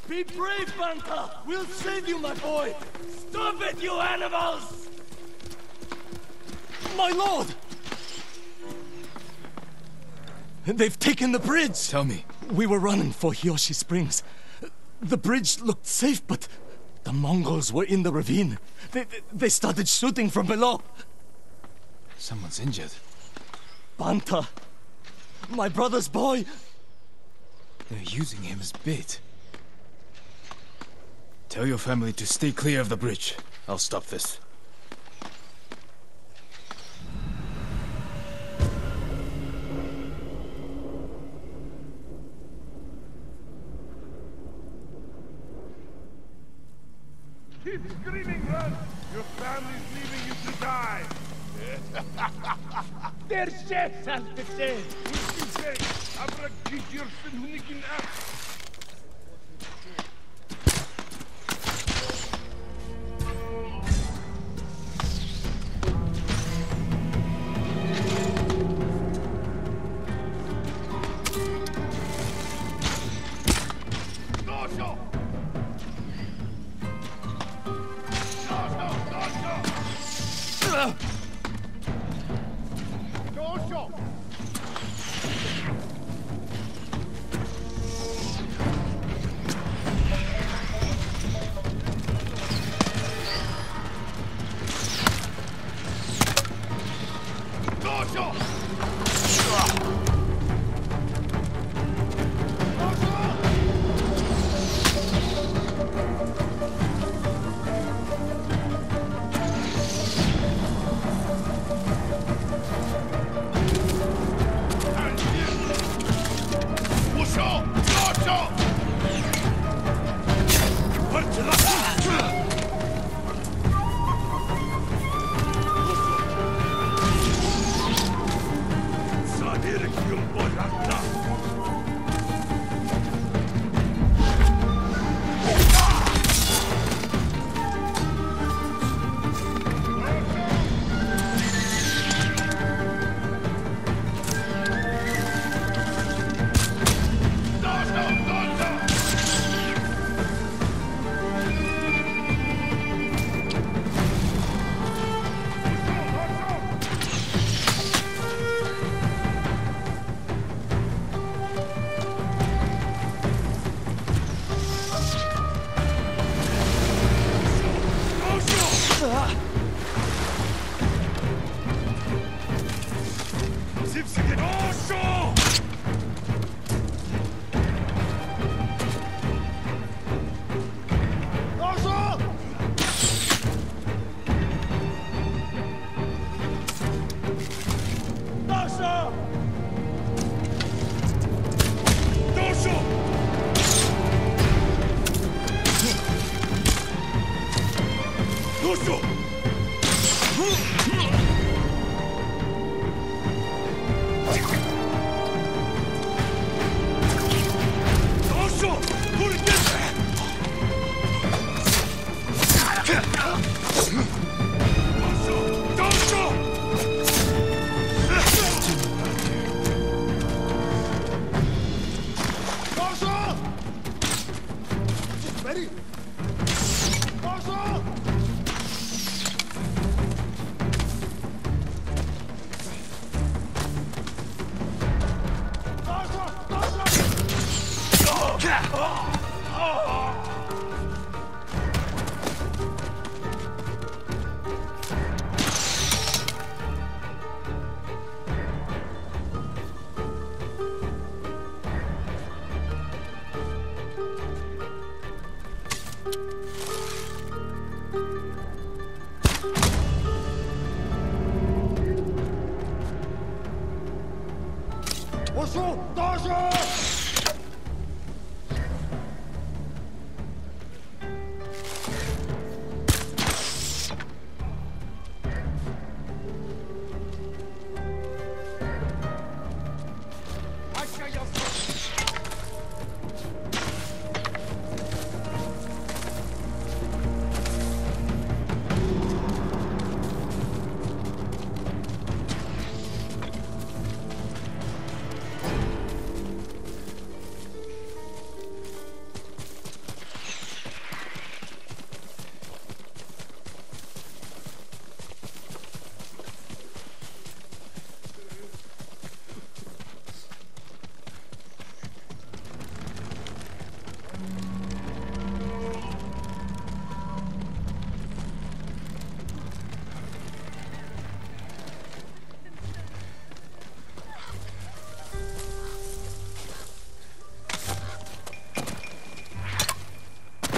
Be brave, Banta! We'll save you, my boy! Stop it, you animals! My lord! They've taken the bridge! Tell me. We were running for Hiyoshi Springs. The bridge looked safe, but the Mongols were in the ravine. They started shooting from below. Someone's injured. Banta! My brother's boy! They're using him as bait. Tell your family to stay clear of the bridge. I'll stop this. Keep screaming, run! Your family's leaving you to die! Der chef saltete! Ülküce, abrak gidiyorsun hunikin ak!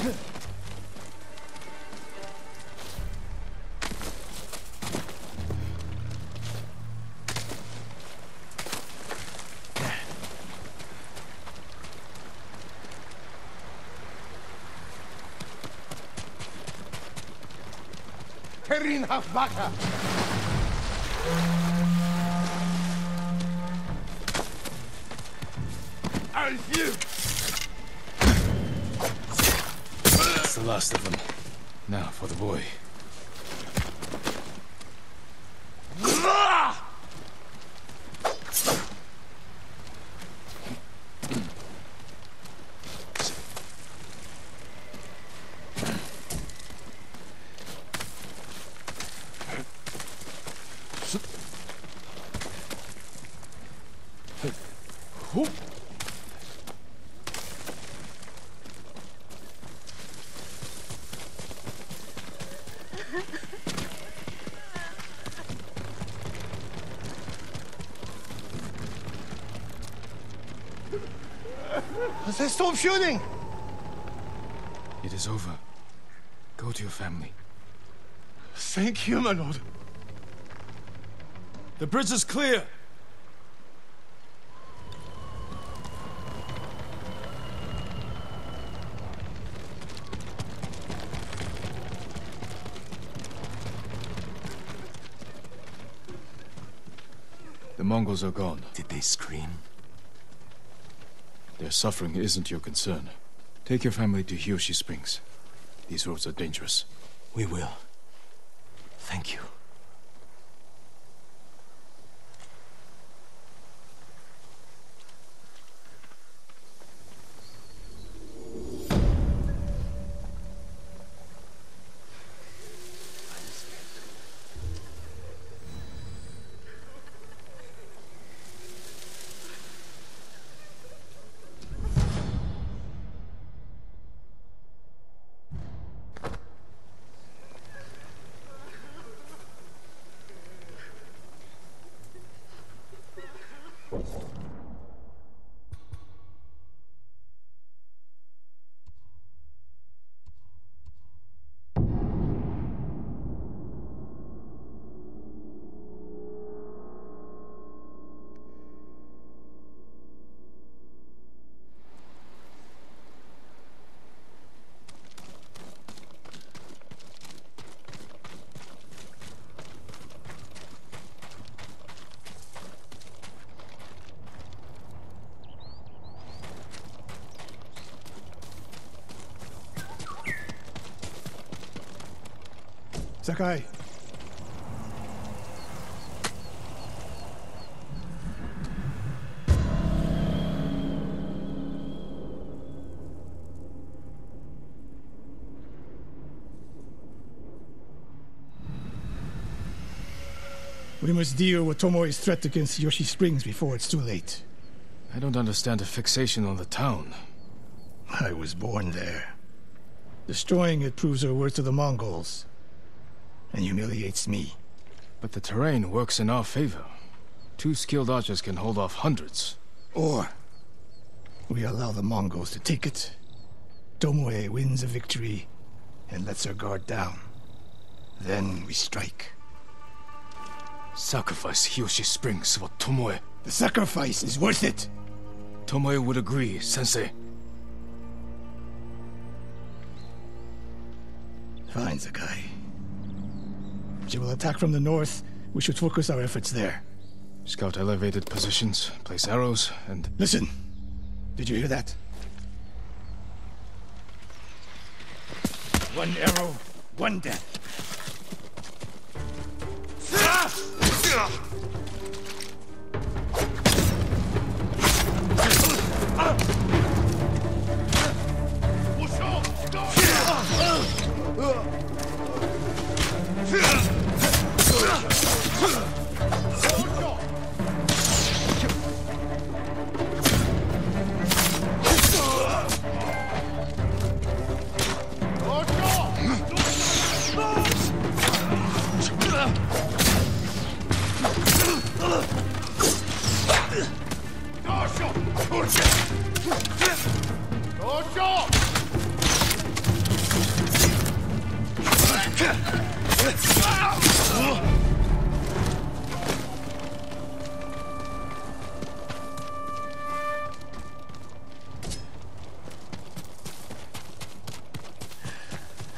Herin Hafbaka! Alfie! That's the last of them. Now for the boy. They stop shooting! It is over. Go to your family. Thank you, my lord. The bridge is clear! The Mongols are gone. Did they scream? Their suffering isn't your concern. Take your family to Hiyoshi Springs. These roads are dangerous. We will. Thank you. Sakai. We must deal with Tomoe's threat against Yoshi Springs before it's too late. I don't understand a fixation on the town. I was born there. Destroying it proves our worth to the Mongols. And humiliates me. But the terrain works in our favor. 2 skilled archers can hold off hundreds. Or we allow the Mongols to take it. Tomoe wins a victory and lets her guard down. Then we strike. Sacrifice Hiyoshi Springs for Tomoe. The sacrifice is worth it. Tomoe would agree, Sensei. Fine, Sakai. She will attack from the north. We should focus our efforts there. Scout elevated positions, place arrows, and... Listen! Did you hear that? One arrow, one death.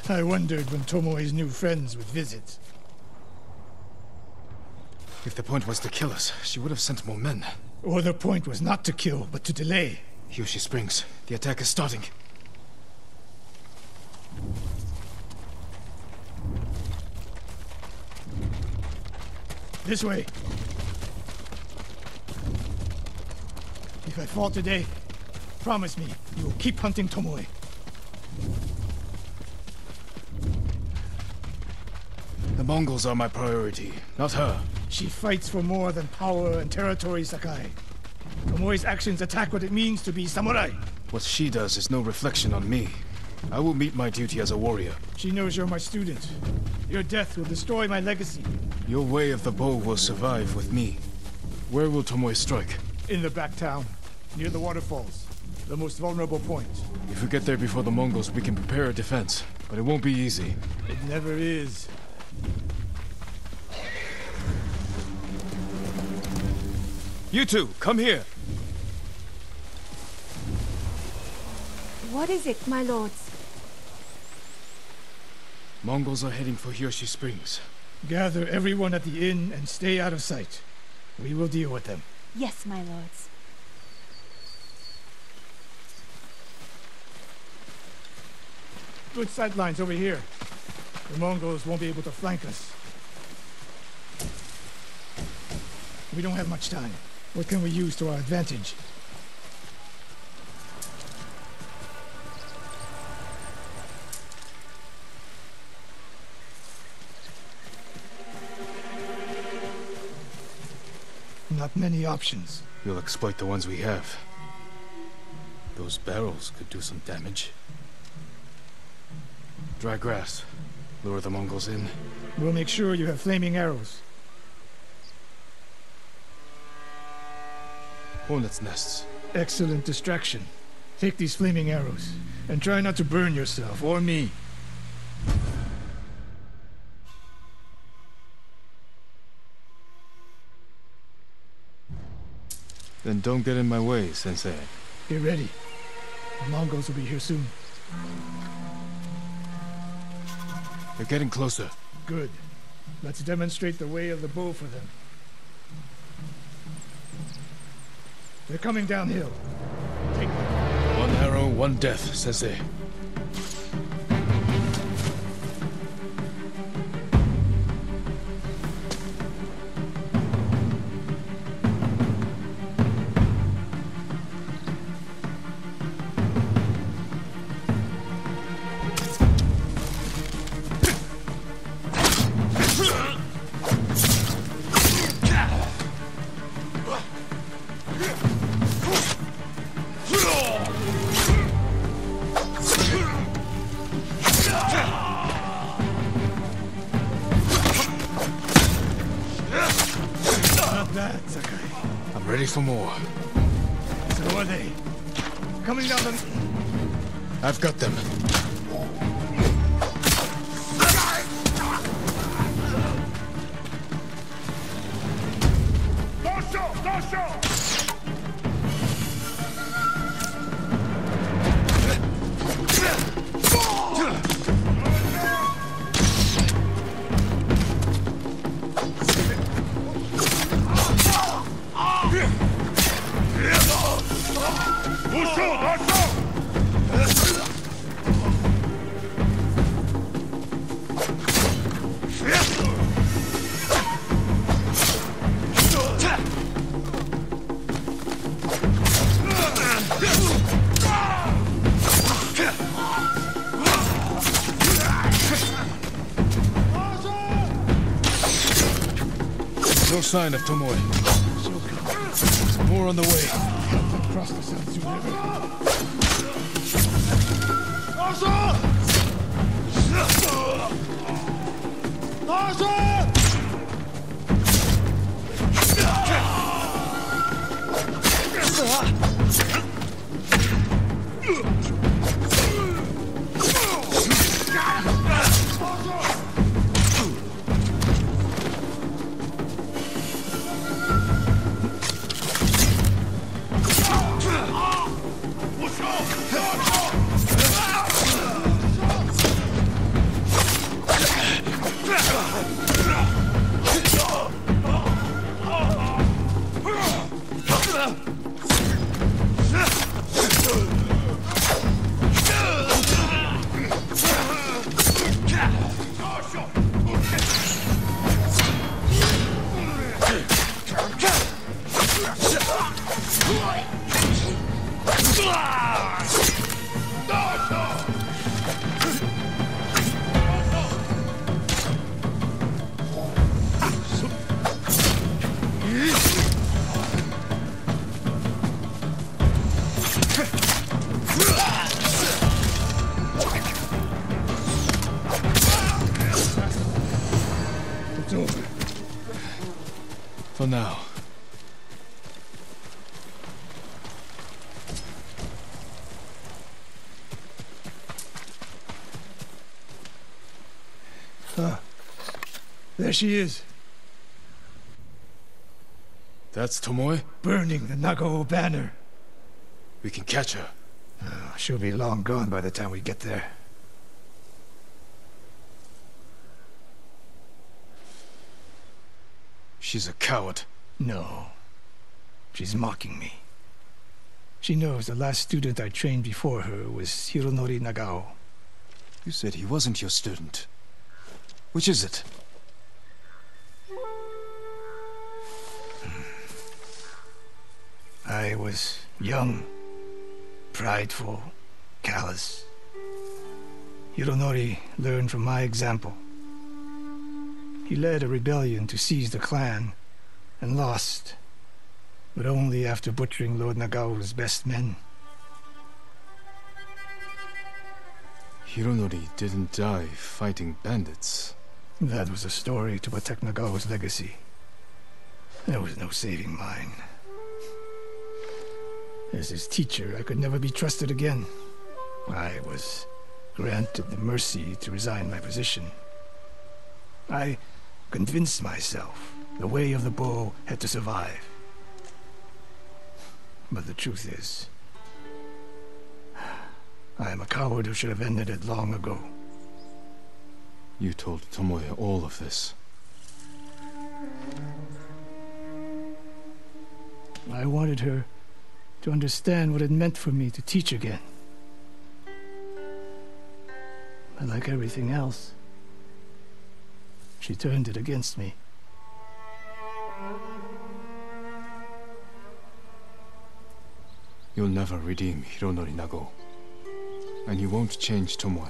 I wondered when Tomoe's new friends would visit. If the point was to kill us, she would have sent more men. Or the point was not to kill, but to delay. Hiyoshi Springs. The attack is starting. This way. If I fall today, promise me you will keep hunting Tomoe. The Mongols are my priority, not her. She fights for more than power and territory, Sakai. Tomoe's actions attack what it means to be samurai. What she does is no reflection on me. I will meet my duty as a warrior. She knows you're my student. Your death will destroy my legacy. Your way of the bow will survive with me. Where will Tomoe strike? In the back town, near the waterfalls. The most vulnerable point. If we get there before the Mongols, we can prepare a defense. But it won't be easy. It never is. You two, come here! What is it, my lords? Mongols are heading for Hiyoshi Springs. Gather everyone at the inn and stay out of sight. We will deal with them. Yes, my lords. Good sight lines over here. The Mongols won't be able to flank us. We don't have much time. What can we use to our advantage? Not many options. We'll exploit the ones we have. Those barrels could do some damage. Dry grass. Lure the Mongols in. We'll make sure you have flaming arrows. Hornets' nests. Excellent distraction. Take these flaming arrows, and try not to burn yourself or me. Then don't get in my way, Sensei. Get ready. The Mongols will be here soon. They're getting closer. Good. Let's demonstrate the way of the bow for them. They're coming downhill. Take them. One arrow, one death, Sensei. Ready for more. So are they. Coming down the... I've got them. No sign of Tomoe. More on the way. Help them cross the Sansu River. For now. There she is, That's Tomoe? burning the Nagao banner. We can catch her. She'll be long gone by the time we get there. She's a coward. No. She's mocking me. She knows the last student I trained before her was Hironori Nagao. You said he wasn't your student. Which is it? I was young, prideful, callous. Hironori learned from my example. He led a rebellion to seize the clan, and lost, but only after butchering Lord Nagao's best men. Hironori didn't die fighting bandits. That was a story to protect Nagao's legacy. There was no saving mine. As his teacher, I could never be trusted again. I was granted the mercy to resign my position. I convinced myself the way of the bow had to survive. But the truth is, I am a coward who should have ended it long ago. You told Tomoe all of this. I wanted her to understand what it meant for me to teach again. But like everything else, she turned it against me. You'll never redeem Hironori Nagao. And you won't change Tomoe.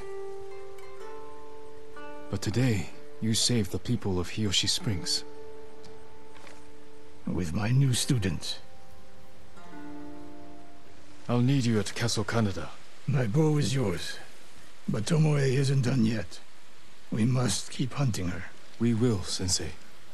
But today, you saved the people of Hiyoshi Springs. With my new student. I'll need you at Castle Kaneda. My bow is yours, but Tomoe isn't done yet. We must keep hunting her. We will, Sensei.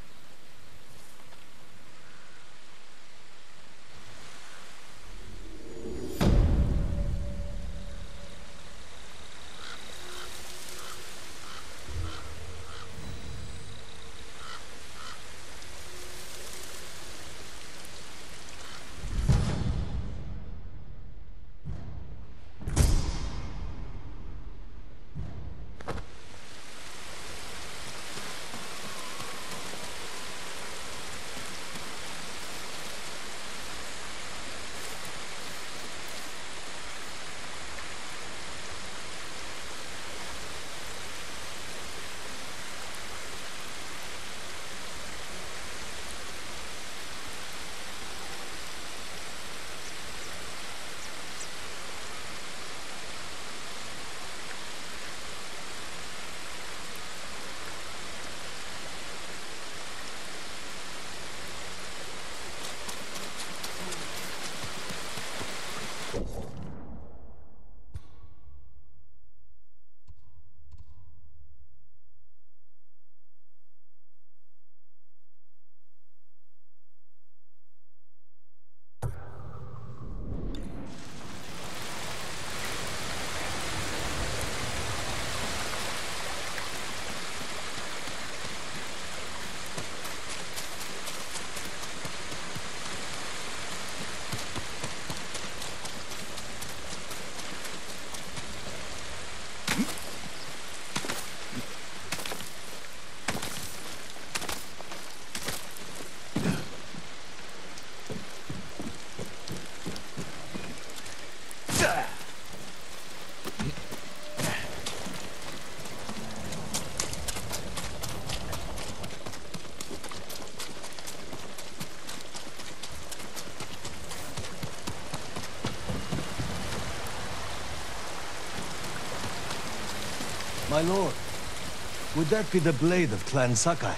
My lord, would that be the blade of Clan Sakai?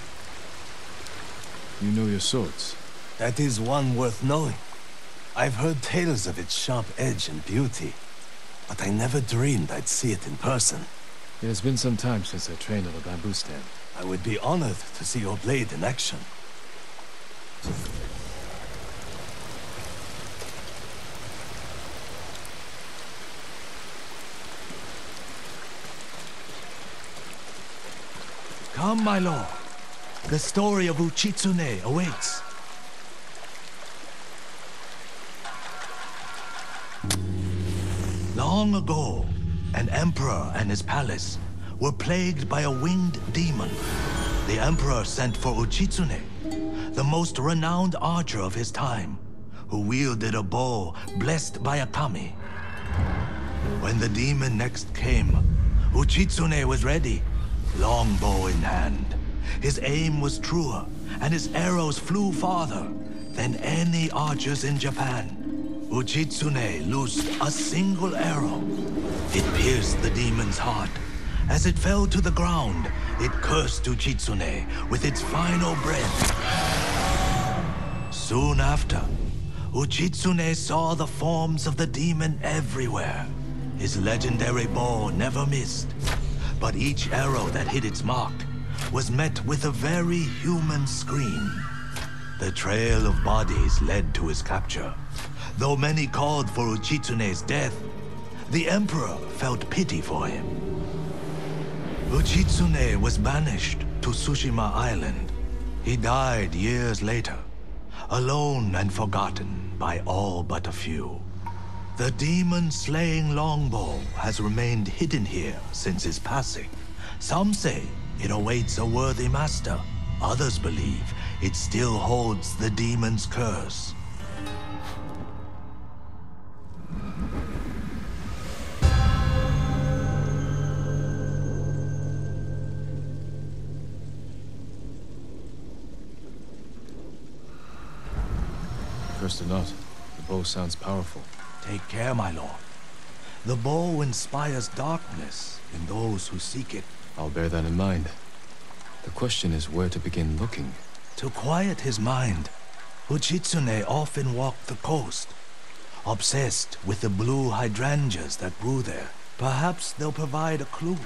You know your swords. That is one worth knowing. I've heard tales of its sharp edge and beauty, but I never dreamed I'd see it in person. It has been some time since I trained on a bamboo stand. I would be honored to see your blade in action. Come, my lord. The story of Uchitsune awaits. Long ago, an emperor and his palace were plagued by a winged demon. The emperor sent for Uchitsune, the most renowned archer of his time, who wielded a bow blessed by a kami. When the demon next came, Uchitsune was ready, longbow in hand. His aim was truer, and his arrows flew farther than any archers in Japan. Uchitsune loosed a single arrow. It pierced the demon's heart. As it fell to the ground, it cursed Uchitsune with its final breath. Soon after, Uchitsune saw the forms of the demon everywhere. His legendary bow never missed, but each arrow that hit its mark was met with a very human scream. The trail of bodies led to his capture. Though many called for Uchitsune's death, the emperor felt pity for him. Uchitsune was banished to Tsushima Island. He died years later, alone and forgotten by all but a few. The demon-slaying longbow has remained hidden here since his passing. Some say it awaits a worthy master. Others believe it still holds the demon's curse. First or not, the bow sounds powerful. Take care, my lord. The bow inspires darkness in those who seek it. I'll bear that in mind. The question is where to begin looking. To quiet his mind, Uchitsune often walked the coast, obsessed with the blue hydrangeas that grew there. Perhaps they'll provide a clue.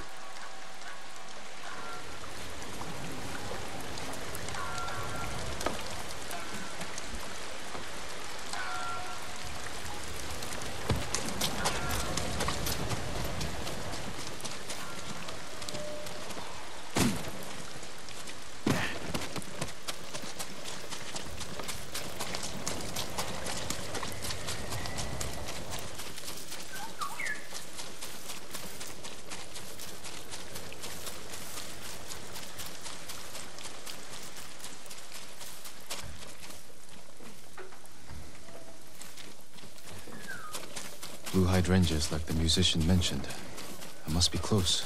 Blue hydrangeas like the musician mentioned. I must be close.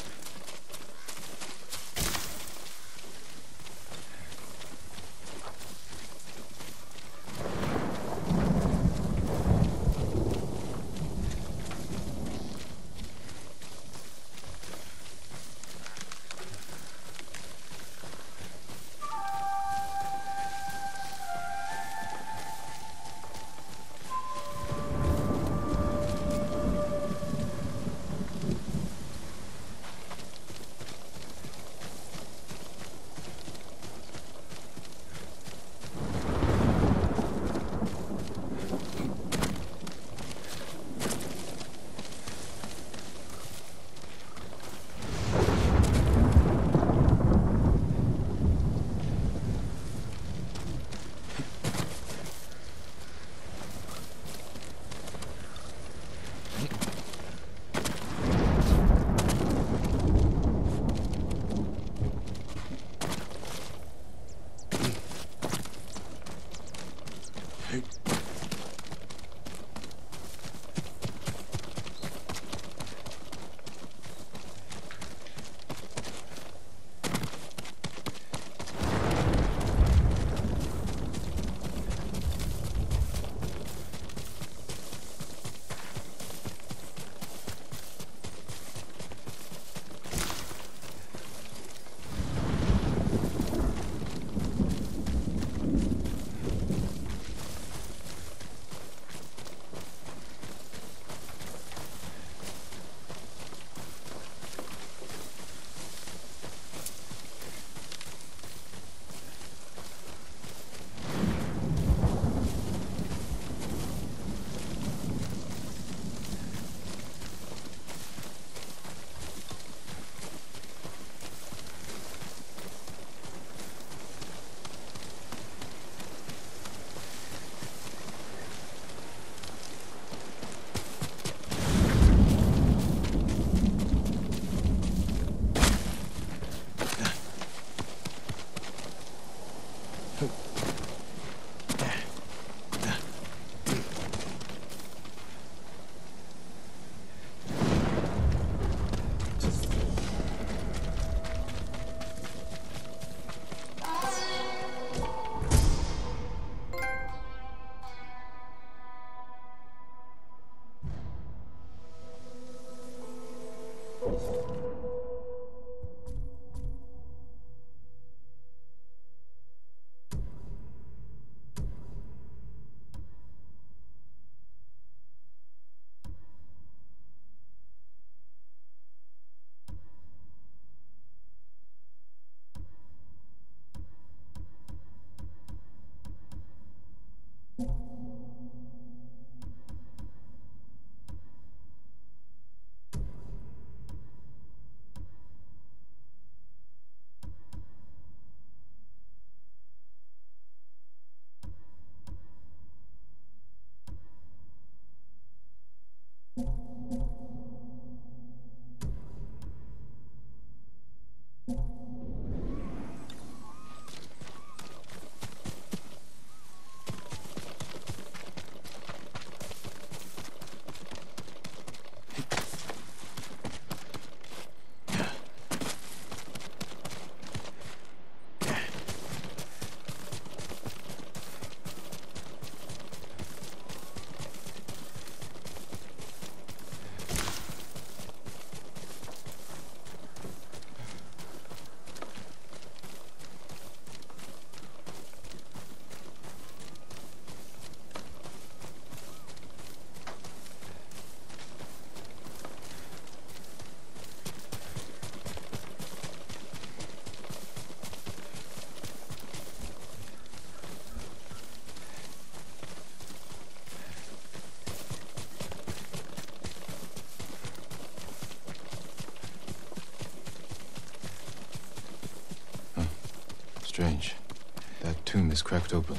Strange. That tomb is cracked open.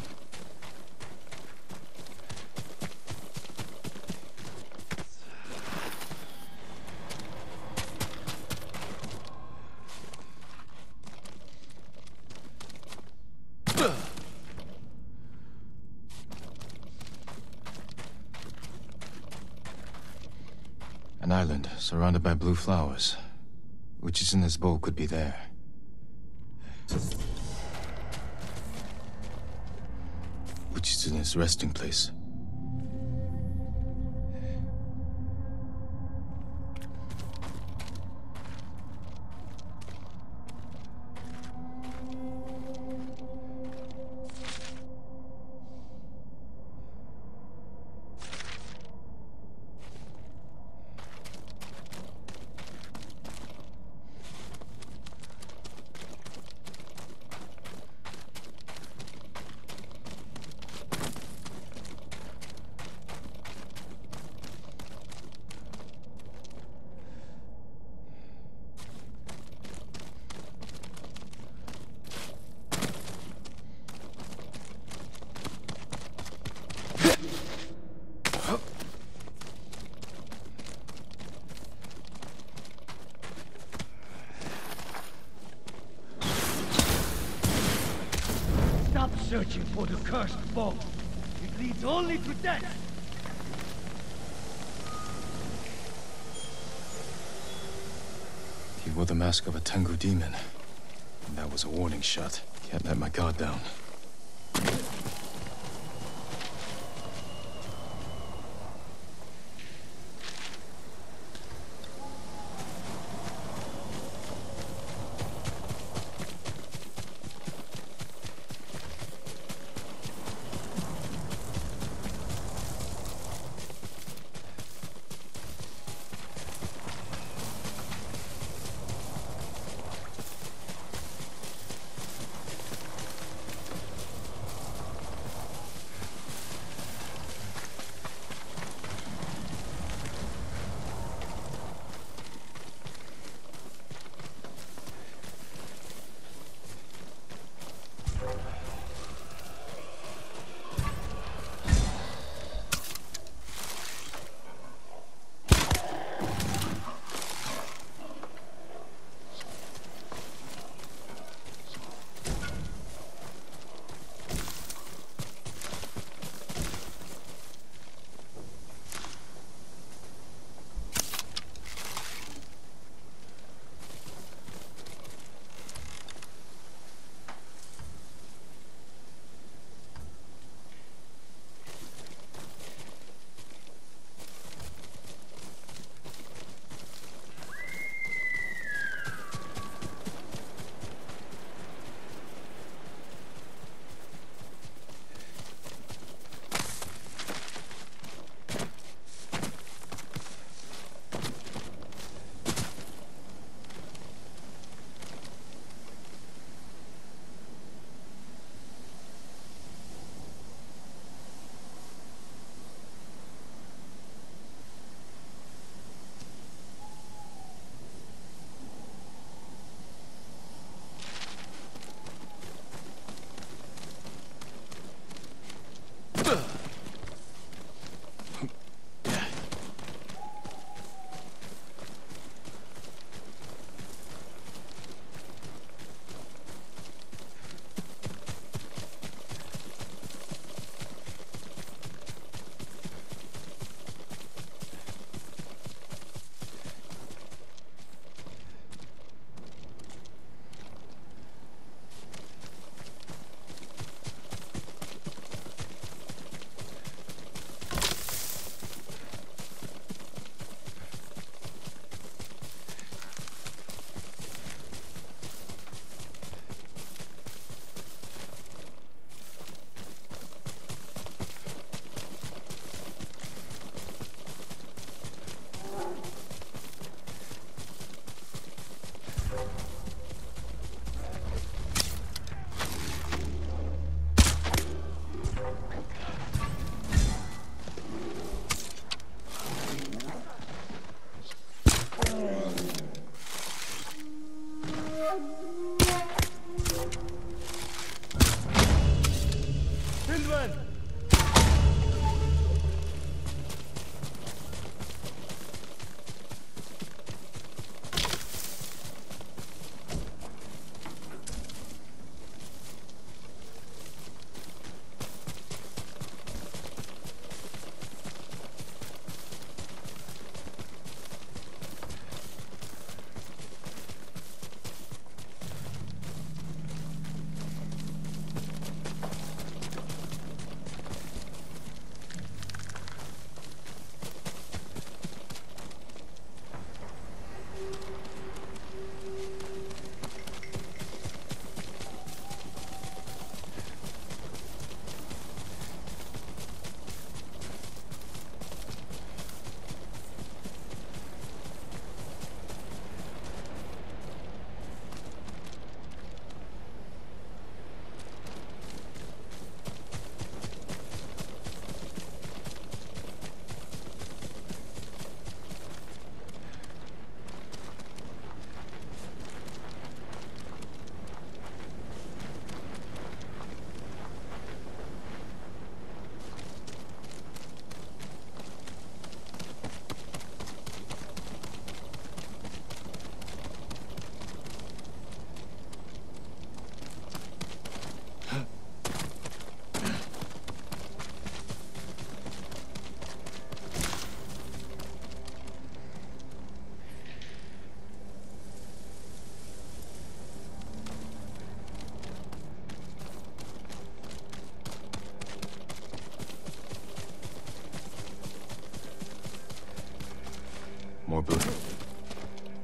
An island surrounded by blue flowers. Which is in this bowl could be there. Which is in his resting place. Stop searching for the cursed bowl. It leads only to death. He wore the mask of a Tengu demon. And that was a warning shot. Can't let my guard down.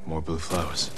More blue flowers.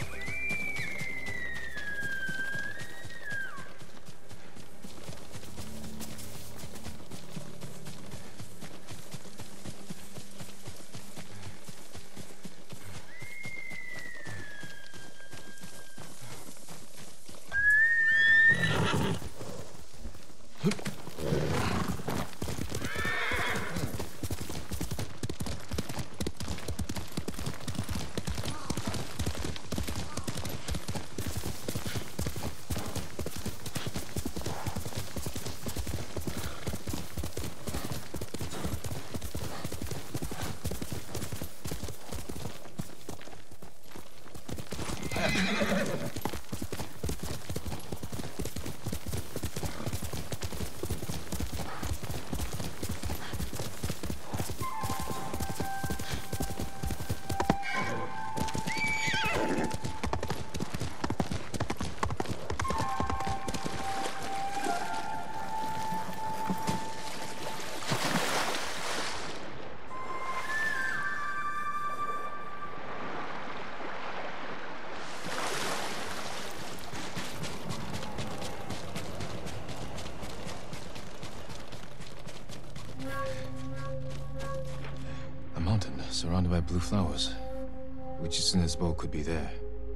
A mountain surrounded by blue flowers. Uchitsune's bow could be there.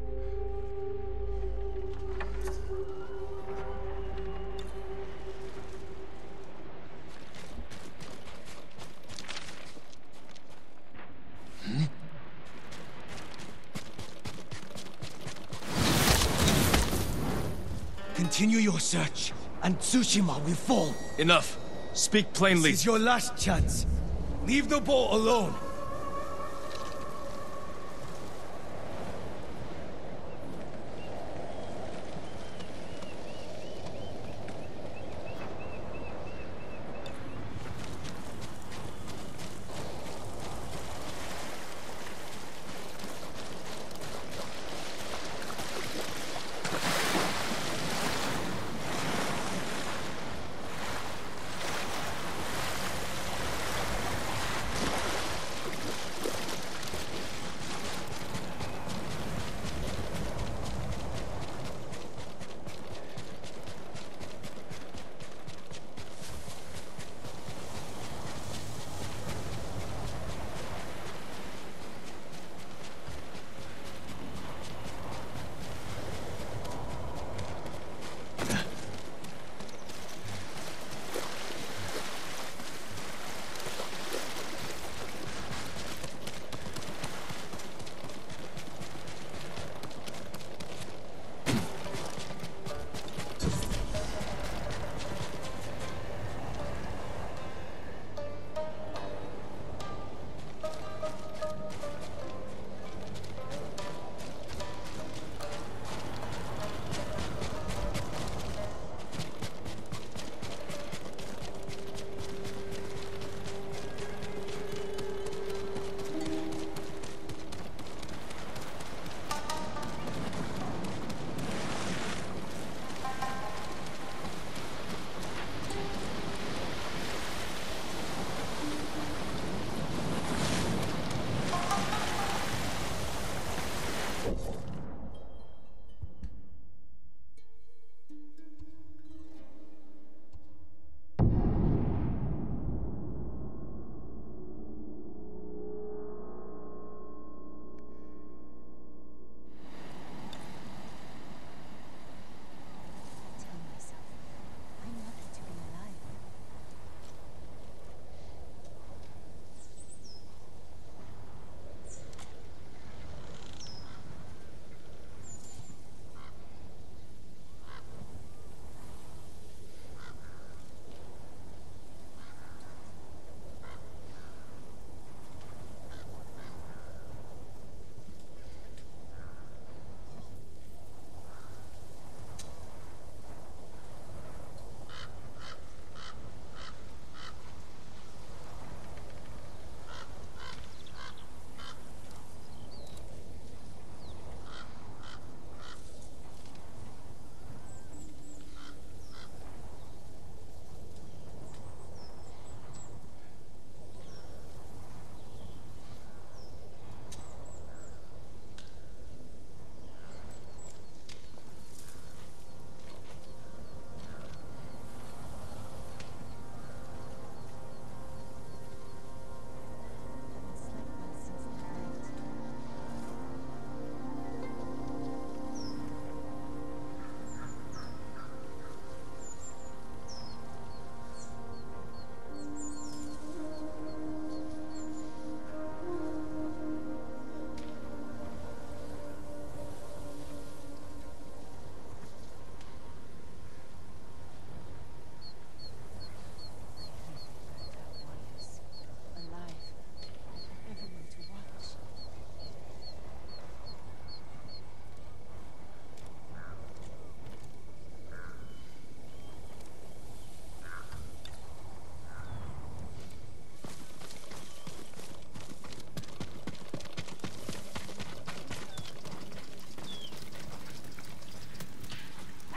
Continue your search, and Tsushima will fall. Enough! Speak plainly! This is your last chance. Leave the boat alone.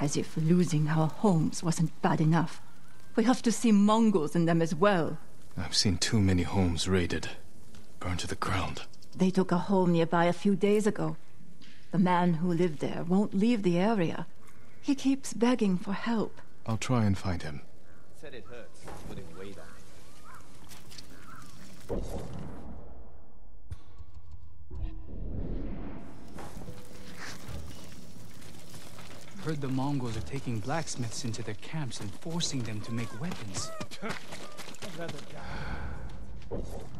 As if losing our homes wasn't bad enough. We have to see Mongols in them as well. I've seen too many homes raided, burned to the ground. They took a home nearby a few days ago. The man who lived there won't leave the area. He keeps begging for help. I'll try and find him. Said it hurts, putting weight on it. Heard the Mongols are taking blacksmiths into their camps and forcing them to make weapons. I'd rather die.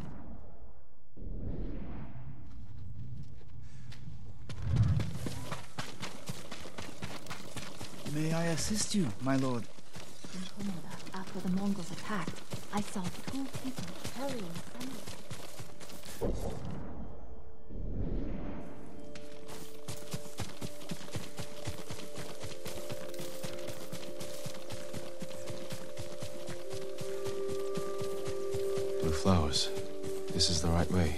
May I assist you, my lord? In Komoda, after the Mongols attacked, I saw 2 people carrying something. Blue flowers. This is the right way.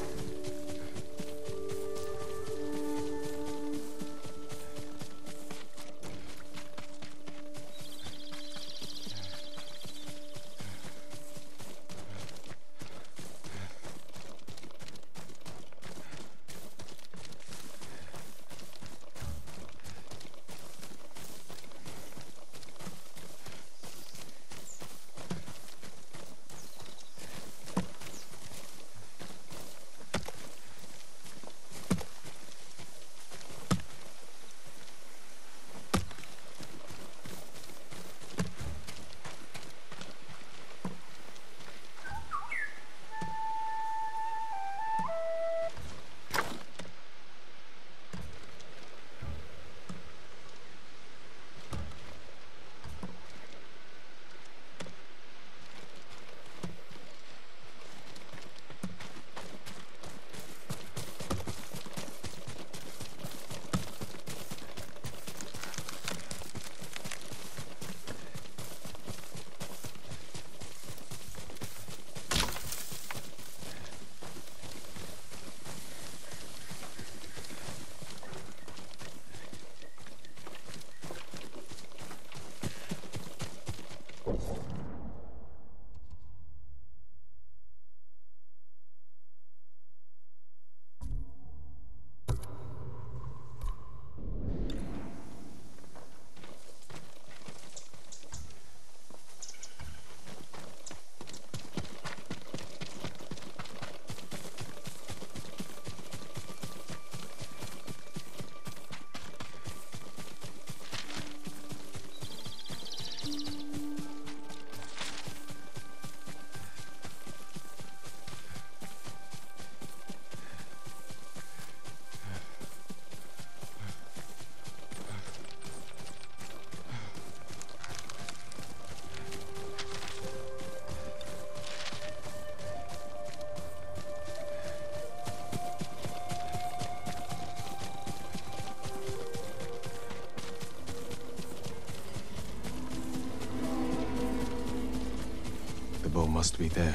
The bow must be there.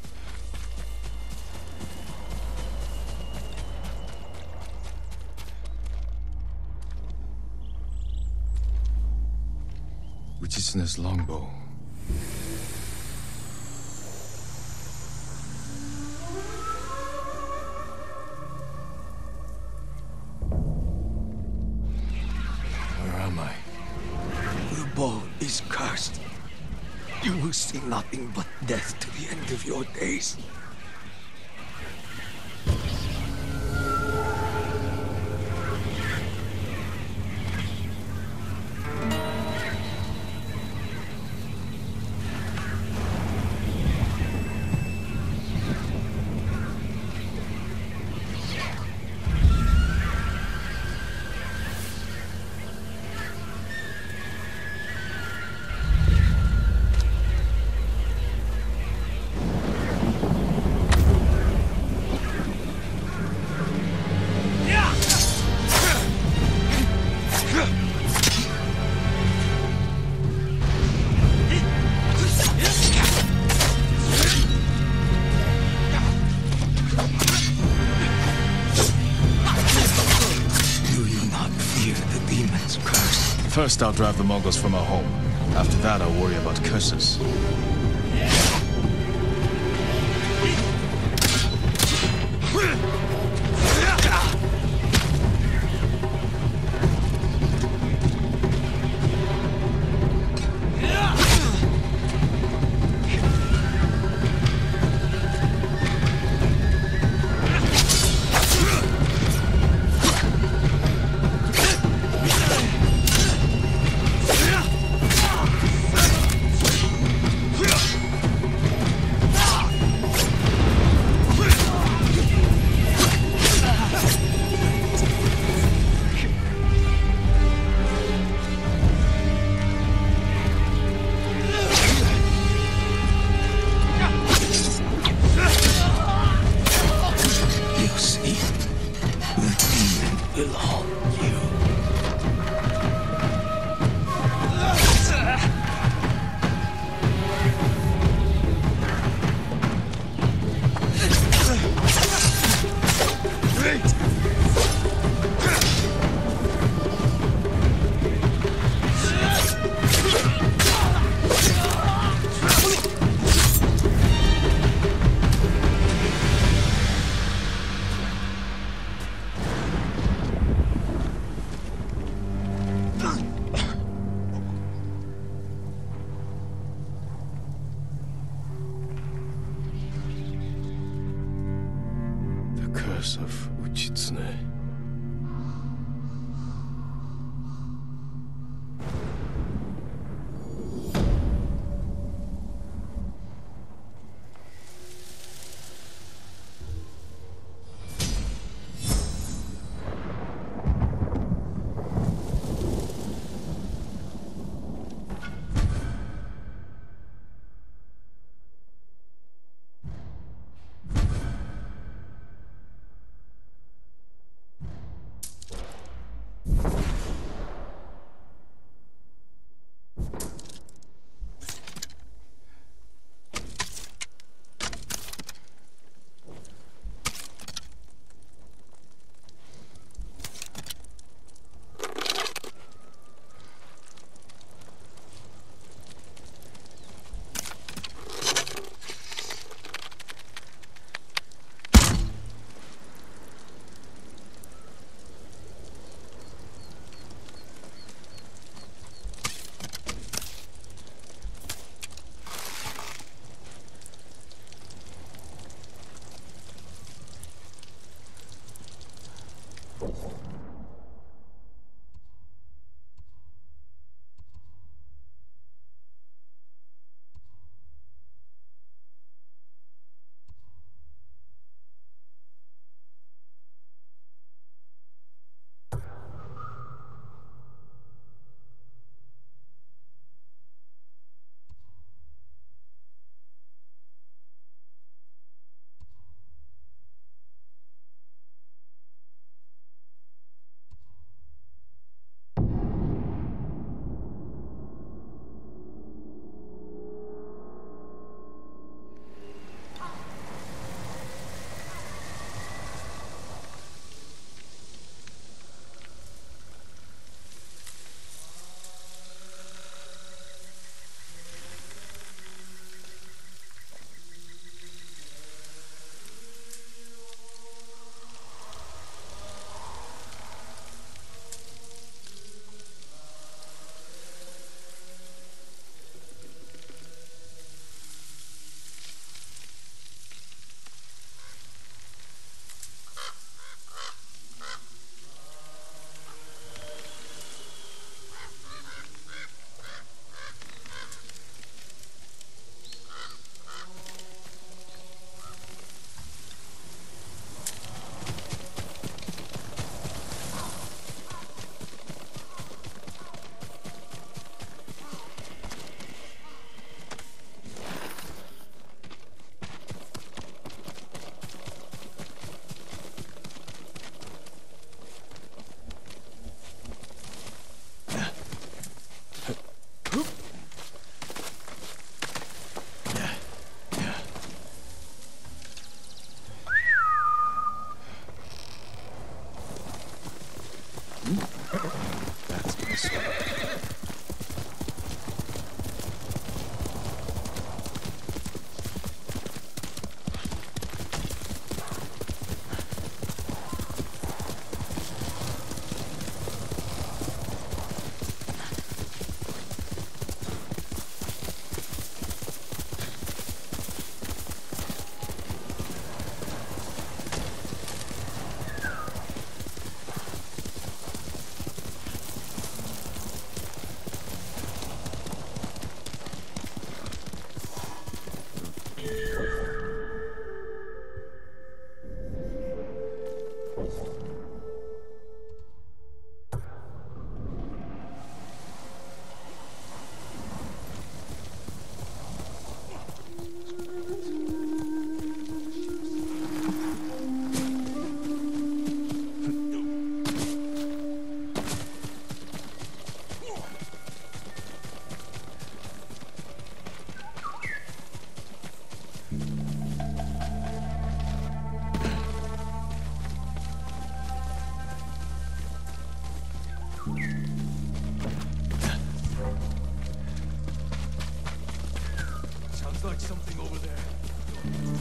Uchitsune's longbow. Where am I? Your bow is cursed. You will see nothing but death to the end of your days. First, I'll drive the Mongols from our home. After that, I'll worry about curses. Of Uchitsune. That's nice. like something over there.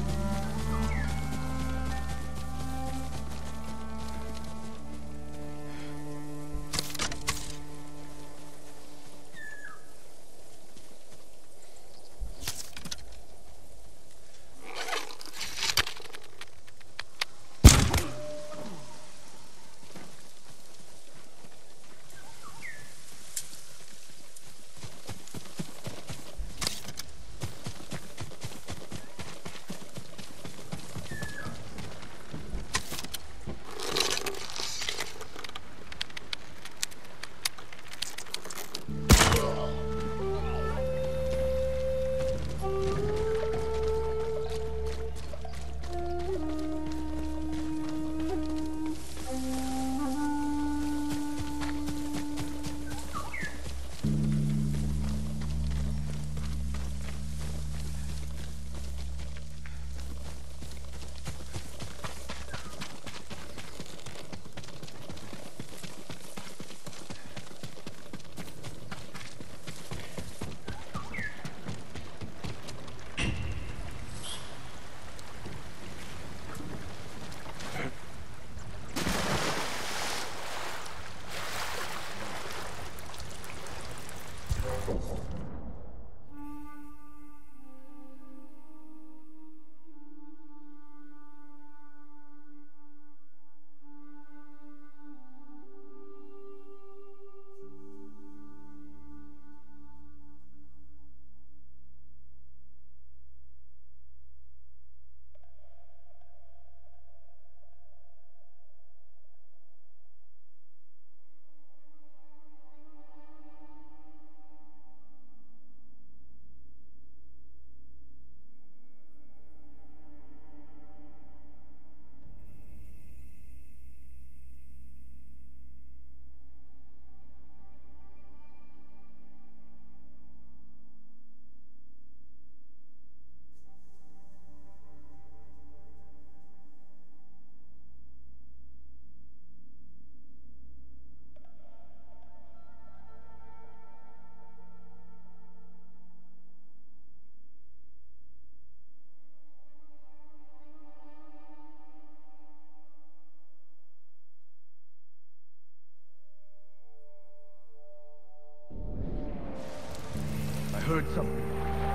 Heard something.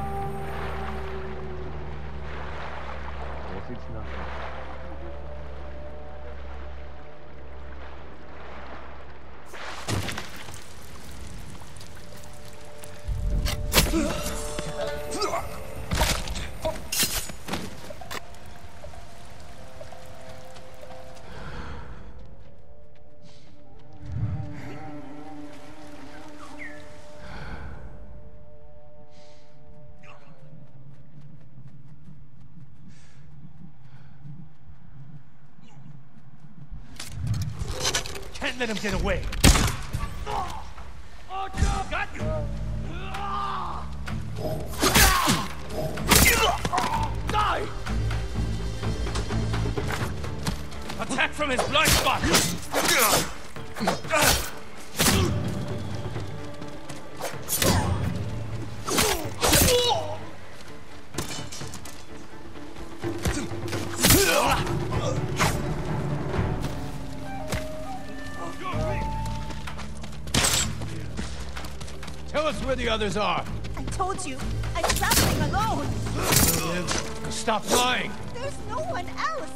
Guess it's nothing. Can't let him get away. Got you. Die! Attack from his blind spot. Tell us where the others are. I told you, I'm traveling alone. Stop lying. There's no one else.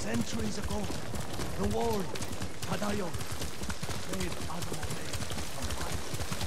Centuries ago, the warrior, Tadayo, saved Azumarill from fire.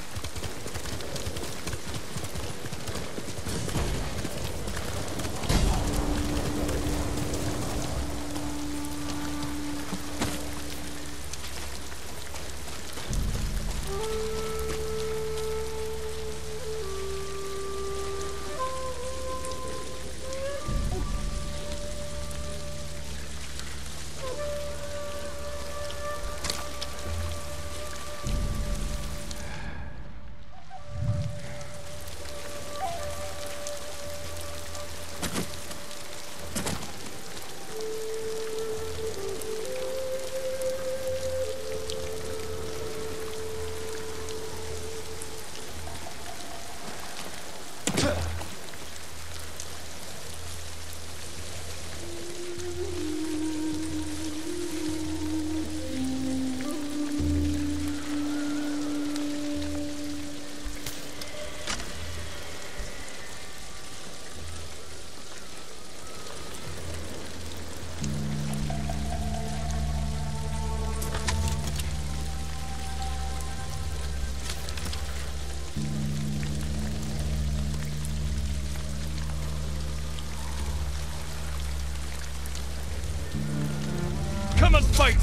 Come and fight!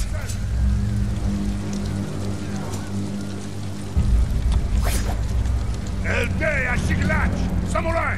Eldey Ashiglach! Samurai!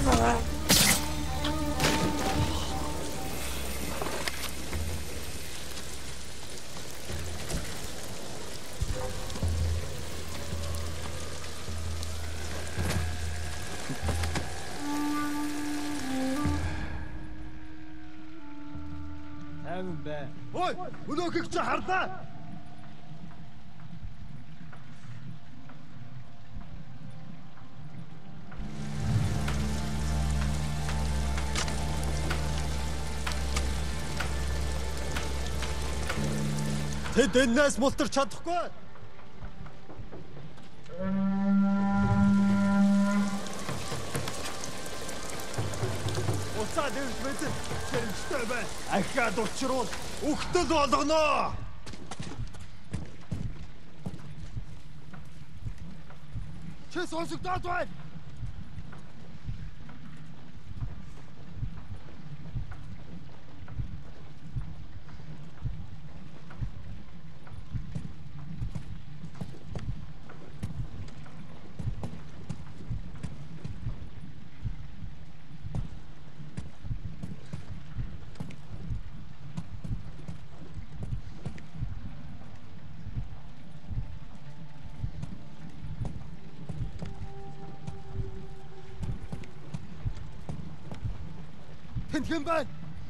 Ой, өнөөхийг чи харлаа. Тэд энэс мултарч чадахгүй. Уцаа дэвс мэт зэрэгтэй бай. Ахаад учруул үхтэл болгоно. Чи сонсогдоод байна. Хэн байна?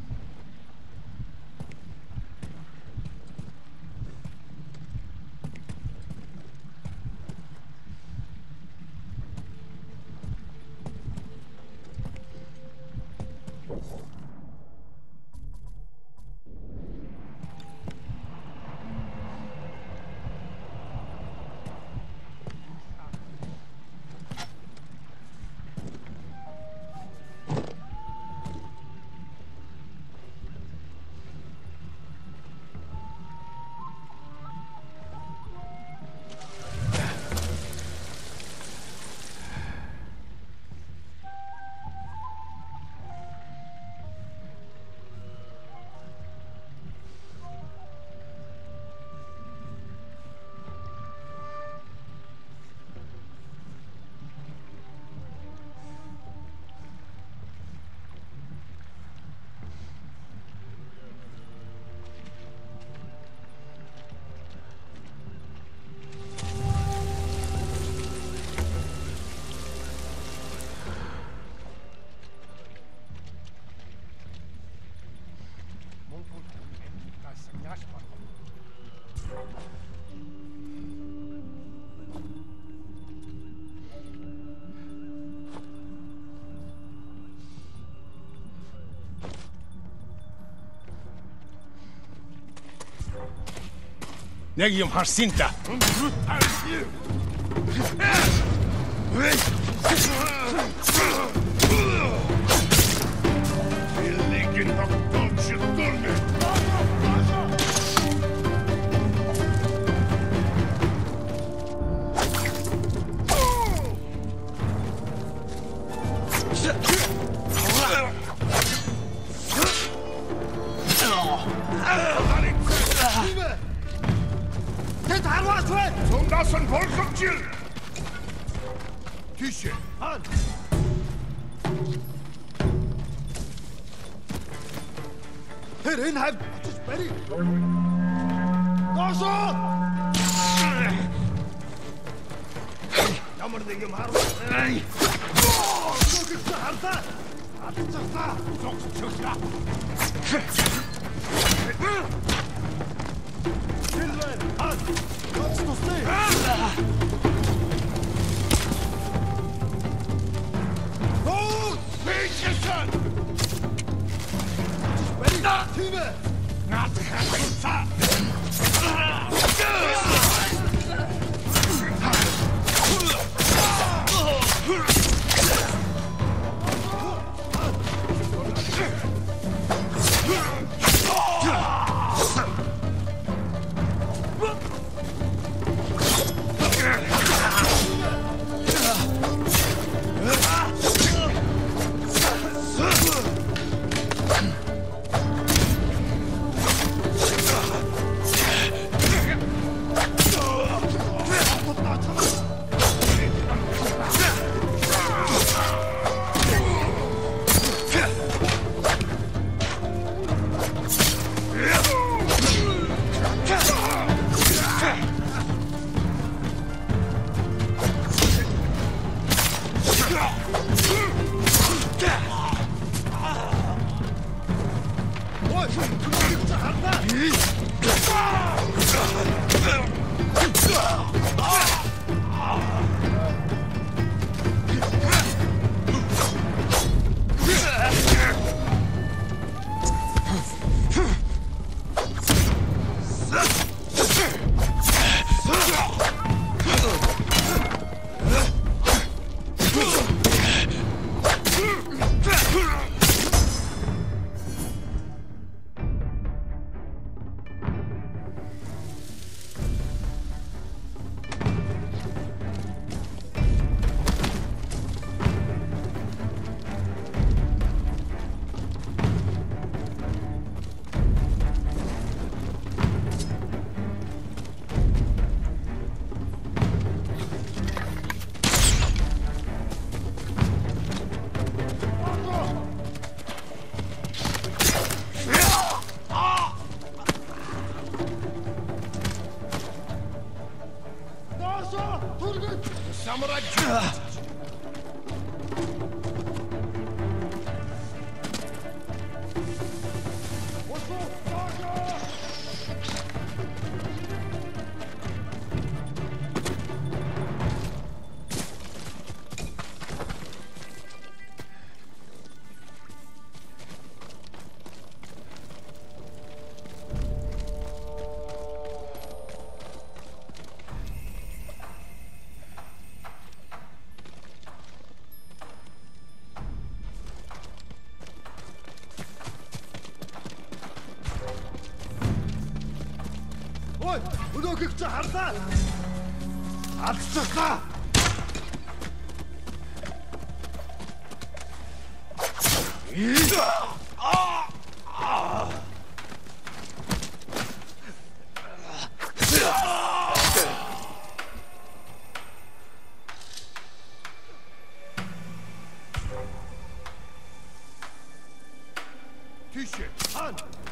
Нэг юм харсан та. Великий нахтончик дурны. Zum Volksabschied! Tische, an! Her inhalt! Just ready! Doso! Ямар нэг юм харав. Зүгт хардаа. Атцгаа. Зүгт. Silver, ан! What's to say? Oh, Peterson! Ready? Team! Not Өнөөгч харлаа. Алдчихлаа. Тише. Хан.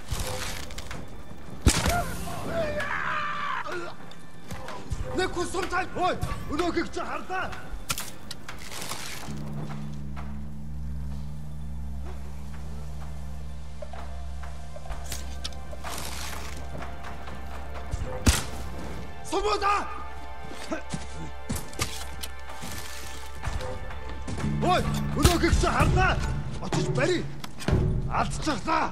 Нэг хүсэмтэй. Ой, өнөөгч харлаа. Свобода! Ой, өнөөгч харлаа. Очиж барь. Алдчихлаа.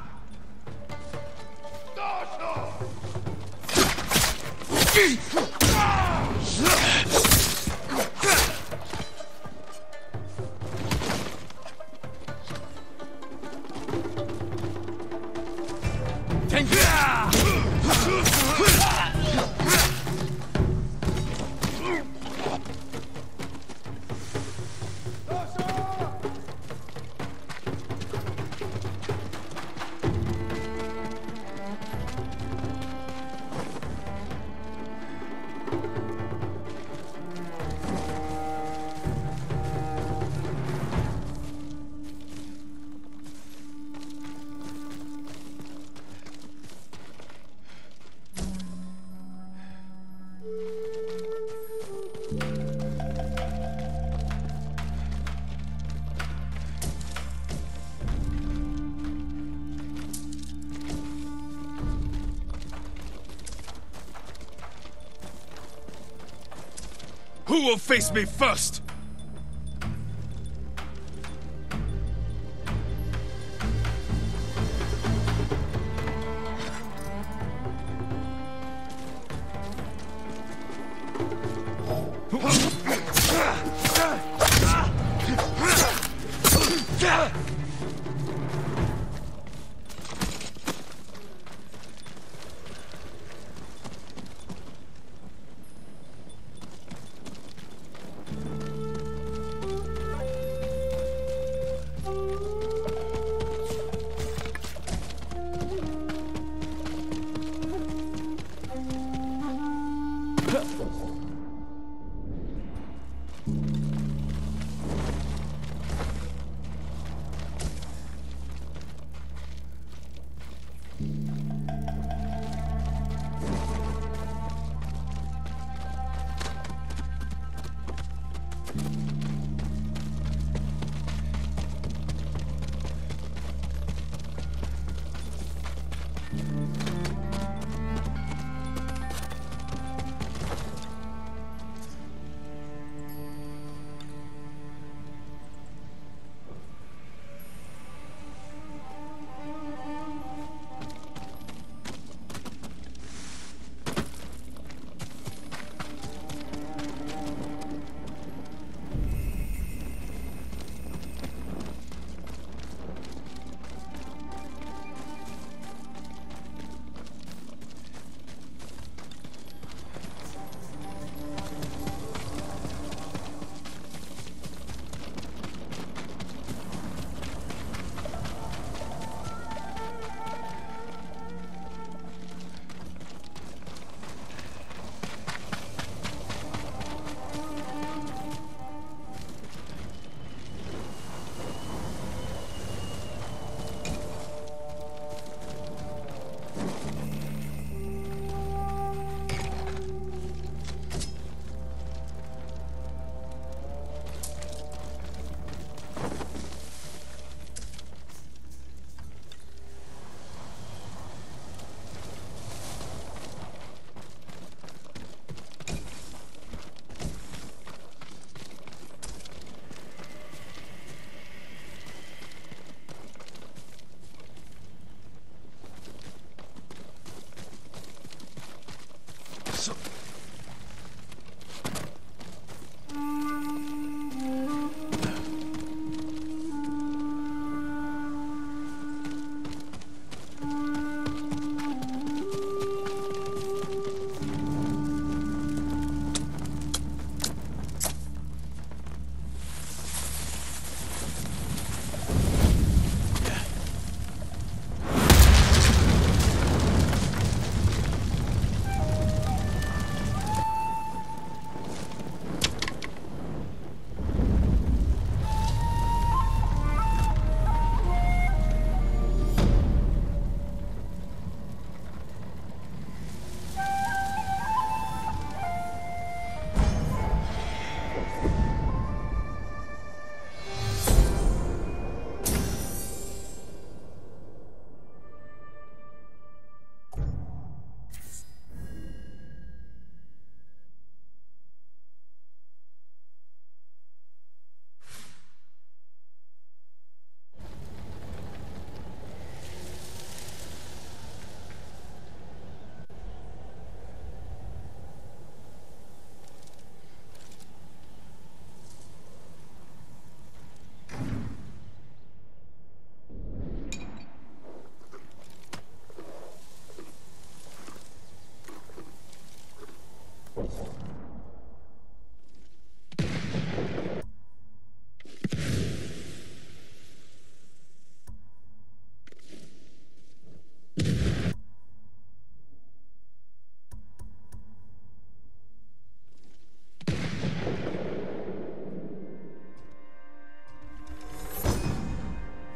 Who will face me first?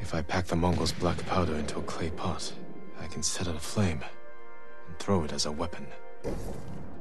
If I pack the Mongols' black powder into a clay pot, I can set it aflame and throw it as a weapon.